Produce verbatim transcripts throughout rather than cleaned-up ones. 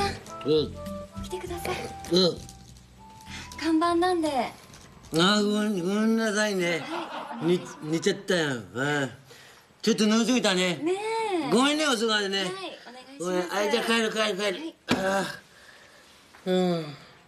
さん、 うん。 来てください。 うん。 看板なんで。ああ、ごめん、ごめんなさいね。 はい。 に、寝ちゃったよ。あ、ちょっと飲みすぎたね。 ねえ。 ごめんね、遅くまでね。 はい、お願いします。 ごめん、あ、じゃあ帰る、帰る、帰る。 はい、 ああ。うん。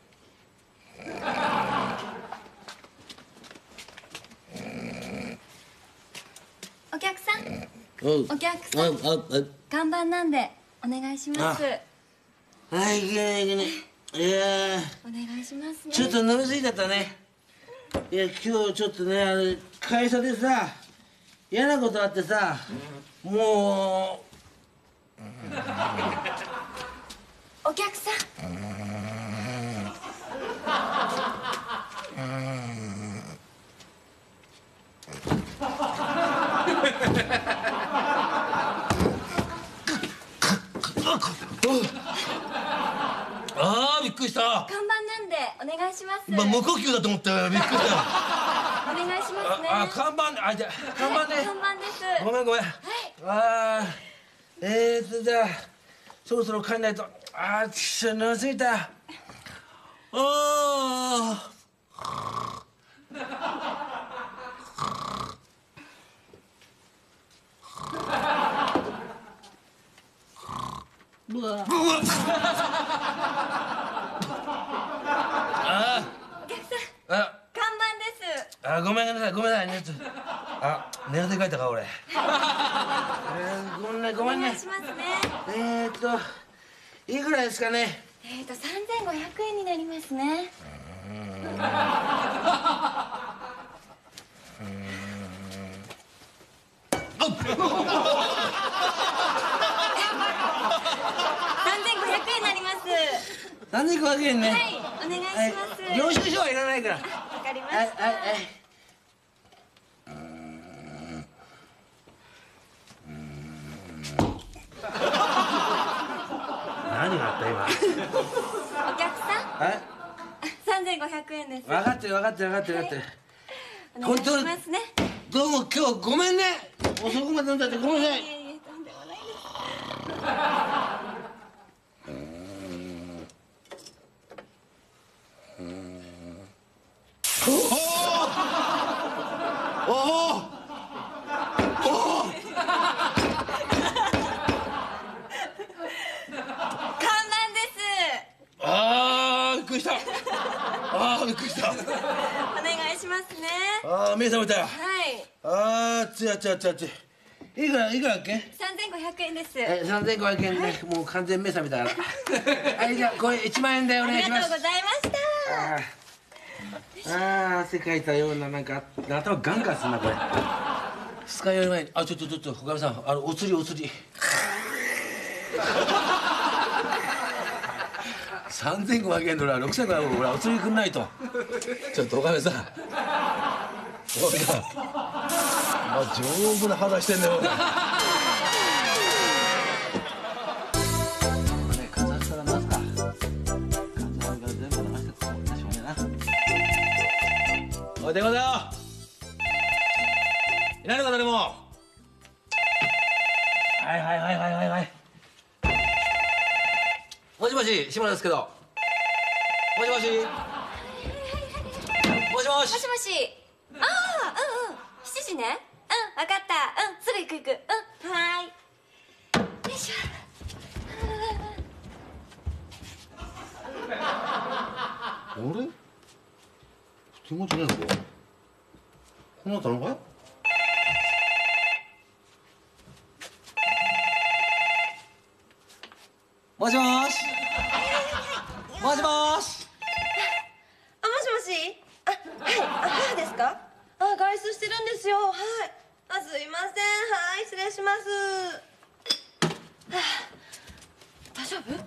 お客さん。 おお客さん。 あ、あ、あ。 看板なんで、お願いします。 はい、いけない、いけない。いやお願いしますね。 ちょっと飲みすぎちゃったね。いや、今日ちょっとね、あれ、会社でさ、嫌なことあってさ、もう。 お客さん。 ああ、びっくりした。 看板なんでお願いします。 今無呼吸だと思ったよ。びっくりしたよ。 お願いしますね。 ああ、看板、あ、じゃあ看板ね。 看板です。 ごめんごめん。 はい。 ああ、えーとじゃあそろそろ帰んないと。ああ、ちっしゃ飲みすぎた。ああ。 うわ。 あお客さん。 あ、 看板です。 あ、ごめんなさい、ごめんなさいね。ちょっとあ、寝汗かいたか俺。えー、ごめんね、ごめんね。 お願いしますね。 えーっと、いくらですかね。 えーと、三千五百円になりますね。三千五百円になります。 三千五百円ね。 はい、お願いします。 領収書はいらないから。 わかりまはい、 した。 はい、はい。何があった今。 お客さん。 え、 三千五百円です。 分かってる分かってる分かってる分かってる。 お願いしますね。 どうも今日ごめんね。遅くまで飲んじゃってごめんなさい。 いえいえ、とんでもないです。 おお。おお。 看板です。 ああ、びっくりした。ああ、びっくりした。 お願いしますね。 ああ、目覚めたよ。 はい。 ああ、つやつやつやつや。 いくらいくらっけ。 三千五百円です。 え、三千五百円ね。もう完全目覚めたから。はい、じゃあこれ一万円でおあ願いします。 りがとうございました。 あーあー、汗かいたような、なんか頭ガンガンすんなこれ。二日酔い前に、あ、ちょっとちょっとおかみさん、あのお釣りお釣り。三千五百円ドル、六千五百円、俺お釣りくんないと。ちょっとおかみさん。おかみさん。まあ、丈夫な肌してんねよ。おい、電話だよ。いないのか誰も。はいはいはいはいはいはい。もしもし、志村ですけど。もしもし。もしもし。 もしもし。ああ、うんうん。七時ね。うん、わかった。うん、すぐ行く行く。うん、はーい。よいしょ。 あれ？手持ちねえのか？この後なのかい？もしもーし。もしもーし。 あ、もしもし。あ、はい。あ、母ですか。あ、外出してるんですよ。はい。あ、すいません。はい、失礼します。はあ、大丈夫？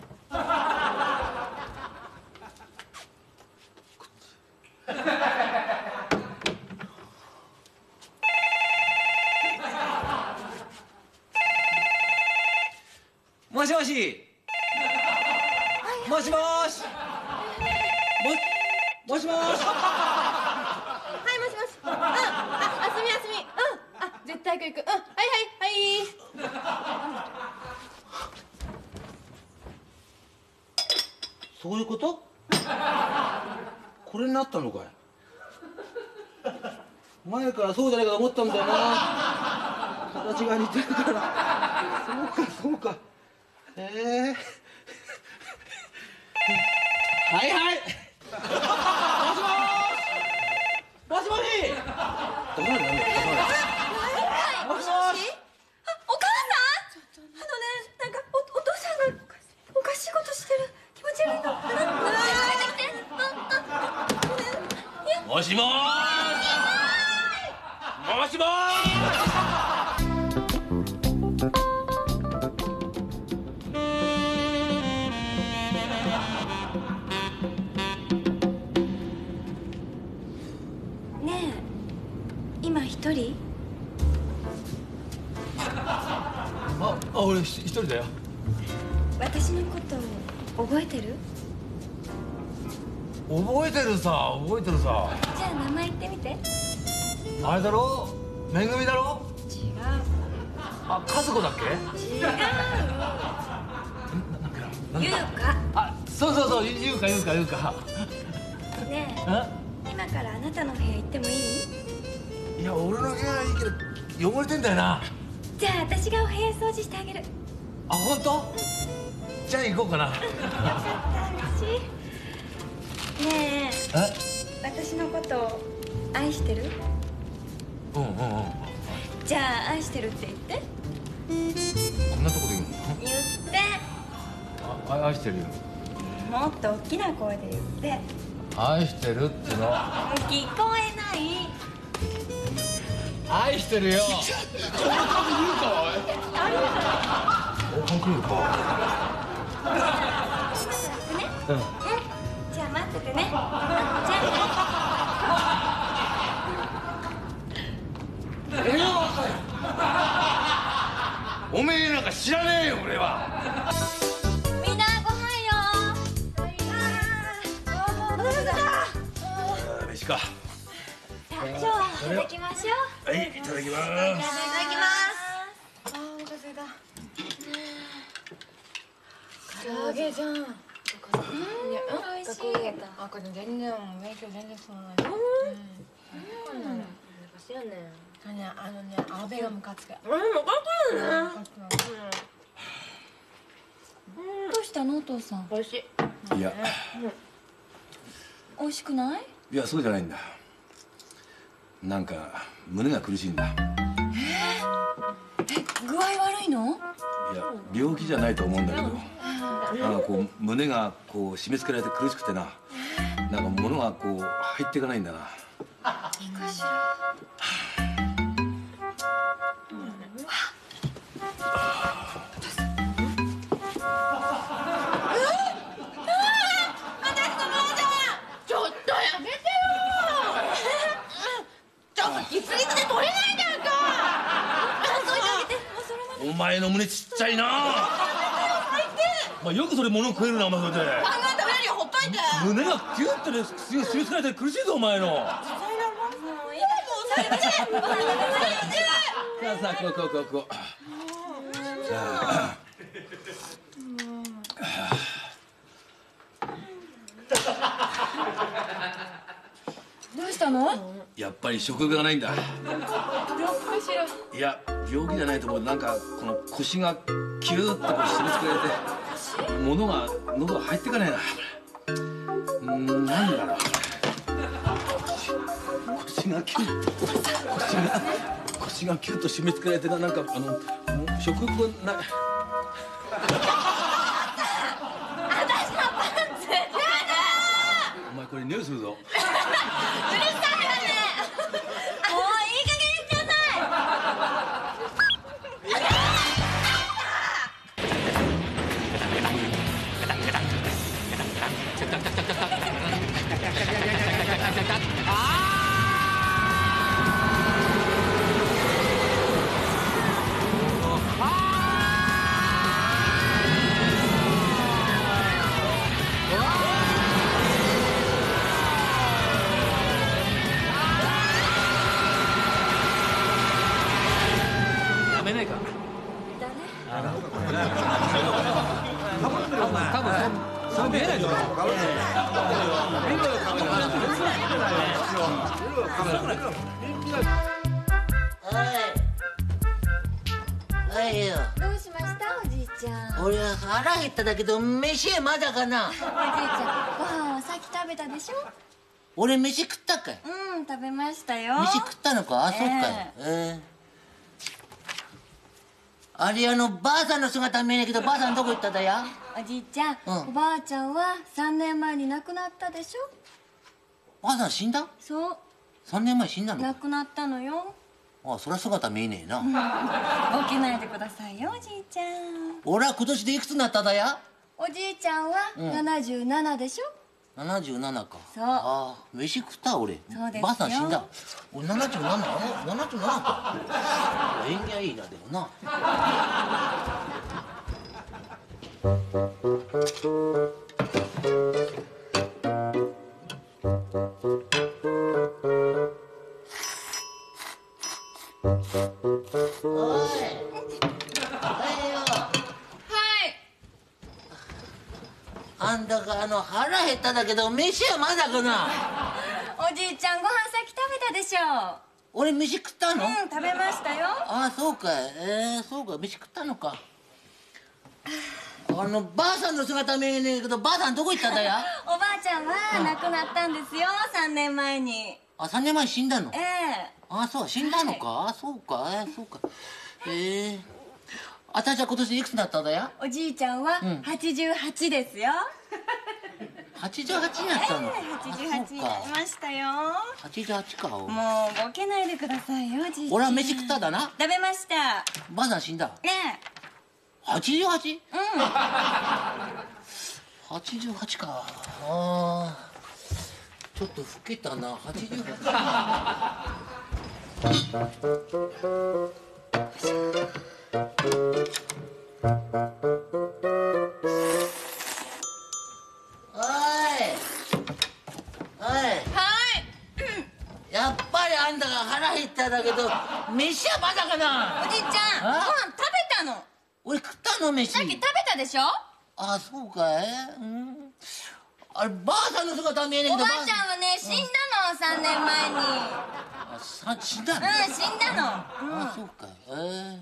もしもし。もしもーし。も、もしもーし。 はい、もしもし。うん、あ、あすみあすみ。うん、あ、絶対行く行く。うん、はいはいはい。 そういうこと？これになったのかい。前からそうじゃないかと思ったんだよな。形が似てるから。そうかそうか。ええー。はいはい。もしもし。もしもし。どうなるの？ もしもし。あ、お母さん。あのね、なんかおお父さんがおかしいことしてる。気持ち悪いの。 もしもーし。もしもーねえ、今一人？ あ、あ、俺一人だよ。 私のこと覚えてる？ 覚えてるさ、覚えてるさ。 じゃあ名前言ってみて。 あれだろ？めぐみだろ？ 違う。 あ、和子だっけ？ 違う。 なんだっけな。 ゆうか。 あ、そうそうそう、ゆうかゆうかゆうか。 ねあ？ え、今からあなたの部屋行ってもいい？ いや、俺の部屋いいけど汚れてんだよな。 じゃあ私がお部屋掃除してあげる。 あ、本当？じゃあ行こうかな。 よかった嬉しい。ねえ、 え？ 私のこと愛してる？ うんうんうん。 じゃあ愛してるって言って。 こんなとこで言うの？ 言って。 あ、愛してるよ。 もっと大きな声で言って。 愛してるっての。 聞こえない。 愛してるよ。こんな感じ言うか、おい。お、本当にか。 ね。 うん。 うん。じゃあ待っててね。じゃあおめえなんか知らねえよ、俺は。 ね。みんなご飯よ。ああ、お腹だ。 飯か。 さあ、今日はいただきましょう。 はい、いただきます。 いただきます。ああ、お腹すいた。唐揚げじゃん。うん、美味しい。 あ、これ全然勉強全然進まない。うん。こんなの。難しいよね。あね、あのね、阿部がムカつく。 うん、分かってるね。 うん。 どうしたの、お父さん。 美味しい。 いや、 美味しくない？ いや、そうじゃないんだ。なんか胸が苦しいんだ。 え、具合悪いの？ いや、病気じゃないと思うんだけど、なんかこう胸がこう締め付けられて苦しくてな、なんか物がこう入っていかないんだな。 いいかしら。 ちょっとやめてよ。ちょっとキツリツで取れないじゃんか。 お前の胸ちっちゃいな。まあよくそれ物食えるな、お前それで。 考えたらよ、ほっといて。 胸がキュッてね、締め付けられて苦しいぞ、お前の。 もういいかしら。 さあさあ、こうこうこうこう。さあ。 どうしたの？ やっぱり食欲がないんだ。 病気かしら。 いや、病気じゃないと思う。なんかこの腰がキューッとこう締め付けられて、物が喉が入っていかないな。うーん、なんだろう。腰がキュッと腰が腰がキュッと締め付けられてな、なんかあのもう食欲がない。お前これ匂いするぞ。 うるさいわね。もういい加減にしなさあ見えないぞ。 はいよ。 どうしましたおじいちゃん。お俺は腹減っただけど飯へまだかな。 じいちゃんご飯はさっき食べたでしょ。 俺飯食ったかい。 うん食べましたよ。 飯食ったのか。あ、そっかい。ええ。あれあのばあさんの姿見えねえけどばあさんどこ行っただや。 おじいちゃん、 うんおばあちゃんはさんねんまえに亡くなったでしょ。 ばあさん死んだ。 そうさんねんまえ死んだのか。 亡くなったのよ。 あ、そりゃ姿見えねえな。 ボケないでくださいよおじいちゃん。 俺は今年でいくつになっただや。 おじいちゃんはななじゅうななでしょ。 ななじゅうななか。 そうああ、飯食った俺。 そうですよばあさん死んだ。俺ななじゅうなな。ななじゅうななか。縁起はいいなでもな。あんだかあの腹減っただけど飯はまだかな。 おじいちゃんご飯さっき食べたでしょ。 俺飯食ったの。 うん食べましたよ。 ああ、そうかい。えー、そうか、飯食ったのか。あのばあさんの姿見えねえけどばあさんどこ行ったんだや。 おばあちゃんは亡くなったんですよさんねんまえに。 あ、さんねんまえ死んだの。 ええあ、そう、死んだのか。あ、そうか、えー、そうか。ええー、あたしは今年いくつになったんだや。 おじいちゃんはうんはちじゅうはちですよ。 はちじゅうはちになったの。 はちじゅうはちになりましたよ。 はちじゅうはちか。 もうボケないでくださいよおじいちゃん。 俺は飯食っただな。 食べました。 ばあさん死んだ。 ねはちじゅうはち。 えうんはちじゅうはちか。ああ、ちょっと老けたな。はちじゅうはち。おいおい、やっぱりあんたが腹減っただけど飯はまだかな。 おじいちゃんご飯あ食べたの。 俺食ったの飯。 さっき食べたでしょ。 あ、そうかい。うん。あればあさんの姿は見えねえけど。 おばあちゃんはね死んだのさんねんまえに。 あ、さ死んだの。 うん死んだの。 あ、そうか。ええ。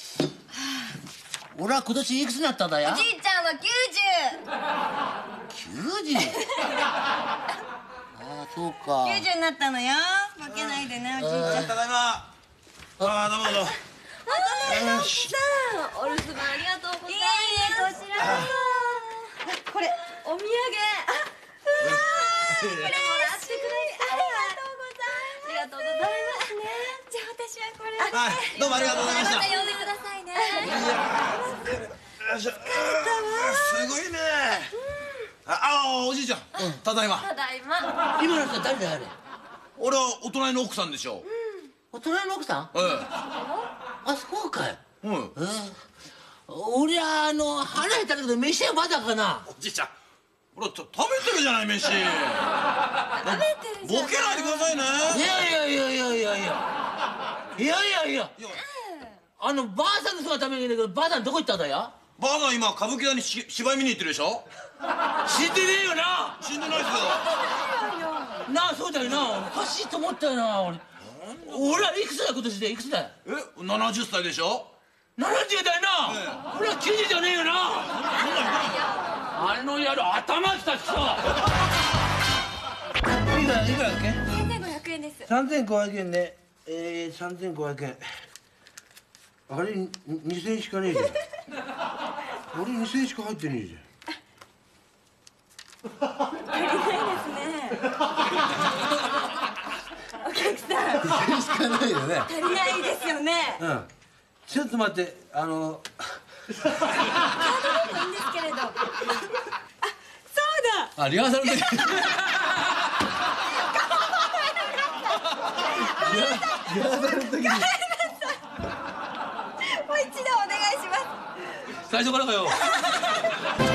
俺は今年いくつになったんだや。 おじいちゃんはきゅうじゅう。 きゅうじゅう。あ、そうか。 きゅうじゅうになったのよ。負けないでねおじいちゃん。 ただいま。ああ、どうもどうも。 直樹さん、お留守番ありがとうございいえいえこちらこます。これお土産。あ、うわー。これもらってくれてありがとうございます。ありがとうございますね。 じゃあ私はこれはい、どうもありがとうございました。 また呼んでくださいね。 よいしょ。すごいね。ああ、おじいちゃん。ただいま。 ただいま。 今の人誰だよあれ。 俺はお隣の奥さんでしょ。 お隣の奥さん。 えあ、そうかい。 え。うん。 ええ。俺はあの腹減ったけど飯はまだかな。 おじいちゃん。ほら、食べてるじゃない、飯。 食べてるじゃん。 ボケないでくださいね。 いやいやいやいやいやいやいやいやいや。あのばあさんの姿見えねえけどばあさんどこ行ったんだや。 ばあさん今歌舞伎座にし芝居見に行ってるでしょ。 死んでねえよな。 死んでないですけなあ、そうだよな。おかしいと思ったよな俺。俺はいくつだ今年でいくつだよ。 ど。え、ななじゅっさいでしょ。 ななじゅうだよな。俺はきゅうじゅうじゃねえよな。あの野郎頭きたきさ。 いくらいくらだっけ。 さんぜんごひゃくえんです。 三千五百円ね。えー、三千五百円。あれ二千円しかねえじゃん。あれ二千円しか入ってねえじゃん。 足りないですね。お客さん二千円しかないよね。 足りないですよね。 うん。ちょっと待って、あの。 いいんですけれど。あ、そうだ。 あ、リハーサルの時。 リハーサルの時に。 もう一度お願いします。 最初からかよ。